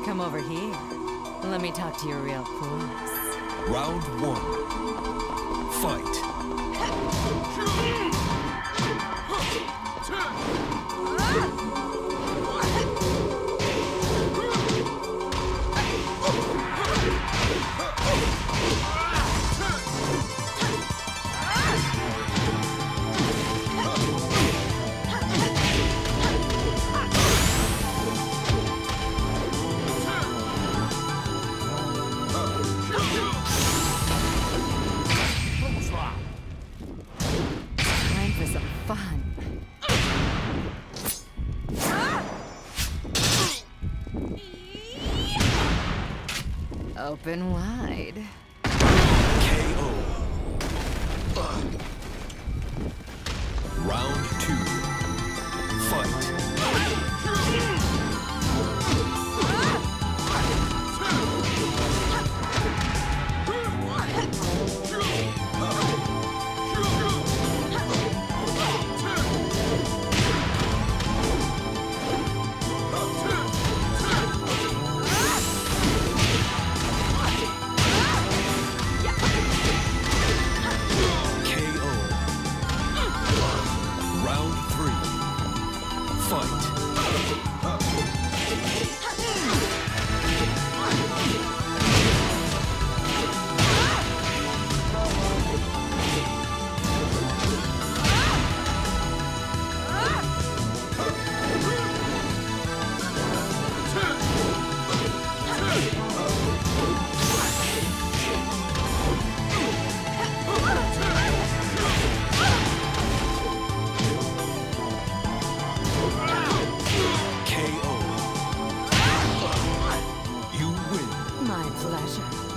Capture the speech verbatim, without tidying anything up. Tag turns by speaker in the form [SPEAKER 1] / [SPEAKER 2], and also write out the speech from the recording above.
[SPEAKER 1] Come over here. Let me talk to you real close.
[SPEAKER 2] Round one. Fight.
[SPEAKER 1] Time for some fun. Open wide.
[SPEAKER 2] K O. Round two. Fight. Round three. Fight. K O. You win.
[SPEAKER 1] My pleasure.